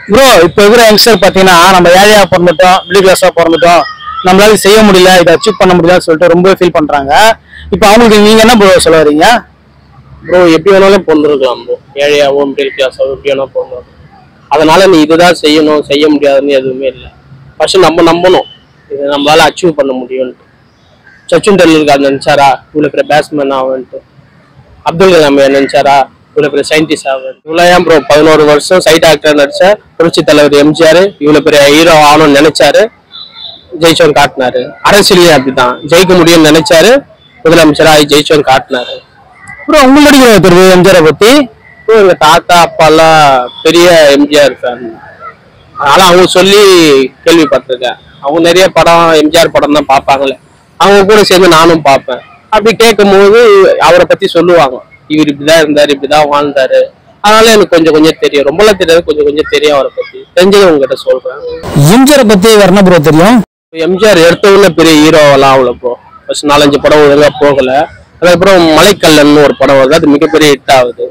Bro இப்போ இருக்கிற youngster பார்த்தீங்கன்னா நம்ம ஏழையா பிறந்துட்டோம், மிடில் கிளாஸா பிறந்துட்டோம், நம்மளால செய்ய முடியல, இதை அச்சீவ் பண்ண முடியலன்னு சொல்லிட்டு ரொம்ப ஃபீல் பண்றாங்க. இப்போ அவங்களுக்கு நீங்க என்ன ப்ரோ சொல்ல வரீங்க? ப்ரோ எப்படி வேணாலும் பிறந்திருக்கலாம் ப்ரோ, ஏழையாவோ மிடில் கிளாஸாவோ எப்படி வேணாலும் பிறந்திருக்கலாம். அதனால நீ இதுதான் செய்யணும் செய்ய முடியாதுன்னு எதுவுமே இல்லை. ஃபர்ஸ்ட் நம்ம நம்பணும் இதை நம்மளால அச்சீவ் பண்ண முடியும்ட்டு. சச்சின் டெண்டுல்கர் நினைச்சாரா இவ்வளோ பெரிய பேட்ஸ்மேன் ஆகுன்ட்டு? அப்துல் கலாம் நினைச்சாரா இவ்வளோ பெரிய சயின்டிஸ்ட் ஆகும்? இவ்வளோ ஏன் ப்ரோ 11 வருஷம் சைட் ஆக்டர் நடிச்ச புரட்சி தலைவர் எம்ஜிஆர் இவ்வளோ பெரிய ஹீரோ ஆகணும்னு நினைச்சாரு, ஜெயிச்சவன் காட்டினாரு. அரசியலே அப்படிதான், ஜெயிக்க முடியும்னு நினைச்சாரு, முதலமைச்சராக ஜெயிச்சவன் காட்டினாரு. ப்ரோ உங்களுடைய தெரியுது எம்ஜிஆரை பத்தி? எங்க தாத்தா அப்பா எல்லாம் பெரிய எம்ஜிஆர் ஃபேன், அதனால அவங்க சொல்லி கேள்விப்பட்டிருக்கேன். அவங்க நிறைய படம் எம்ஜிஆர் படம் தான் பார்ப்பாங்களே, அவங்க கூட சேர்ந்து நானும் பார்ப்பேன். அப்படி கேட்கும் போது அவரை பத்தி சொல்லுவாங்க, இவர் இப்படிதான் இருந்தாரு இப்படிதான் வாழ்ந்தாரு. அதனால எனக்கு கொஞ்சம் கொஞ்சம் தெரியும், ரொம்பலாம் தெரியாது, கொஞ்சம் கொஞ்சம் தெரியும். அவரை பத்தி தெரிஞ்சதை உங்ககிட்ட சொல்றேன். எம்ஜிஆரை பத்தி வேற என்ன ப்ரோ தெரியும்? எம்ஜிஆர் எடுத்தவங்க பெரிய ஹீரோவெல்லாம் அவ்வளோ ப்ரோ. ஃபர்ஸ்ட் 4-5 படம் ஒழுங்கா போகல, அதுக்கப்புறம் மலைக்கல்லன்னு ஒரு படம் வருது, அது மிகப்பெரிய ஹிட் ஆகுது.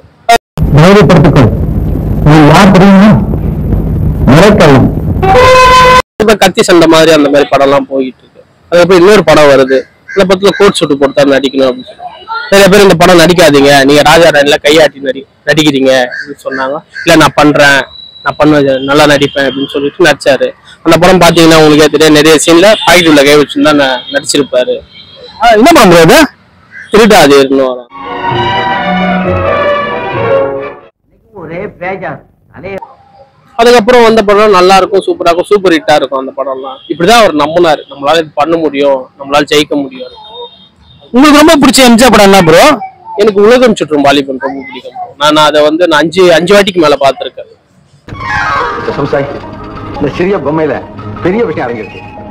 இப்ப கத்தி சண்டை மாதிரி அந்த மாதிரி படம் எல்லாம் போயிட்டு இருக்கு. அதுக்கப்புறம் இன்னொரு படம் வருது, இந்த படத்துல கோட் சூட்டு போட்டு நடிக்கணும் அப்படின்னு சொல்லி நிறைய பேர் இந்த படம் நடிக்காதீங்க, நீங்க ராஜா ராணில கையாட்டி நடிக்கிறீங்க அப்படின்னு சொன்னாங்க. இல்ல நான் பண்றேன், நான் நல்லா நடிப்பேன் அப்படின்னு சொல்லிட்டு நடிச்சாரு. அந்த படம் பாத்தீங்கன்னா உங்களுக்கே தெரியும், நிறைய சீன்ல பாக்கெட் உள்ள கை வச்சுதான் நடிச்சிருப்பாரு. என்ன பண்றது? திருடாது இருந்தோம். அதுக்கப்புறம் வந்த படம் நல்லா இருக்கும், சூப்பரா இருக்கும், சூப்பர் ஹிட்டா இருக்கும். அந்த படம்லாம் இப்படிதான் அவர் நம்பினாரு, நம்மளால இது பண்ண முடியும், நம்மளால ஜெயிக்க முடியும். உங்களுக்கு ரொம்ப பிடிச்ச எம்ஜிஆர் படம் என்ன ப்ரோ? எனக்கு உலகம் சுற்றும் வாலிபன் ரொம்ப பிடிக்கும். நான் அதை வந்து நான் அஞ்சு வாட்டிக்கு மேல பார்த்திருக்கேன். இந்த சிறிய பொம்மையில பெரிய விஷயம் அடங்கியிருக்கு.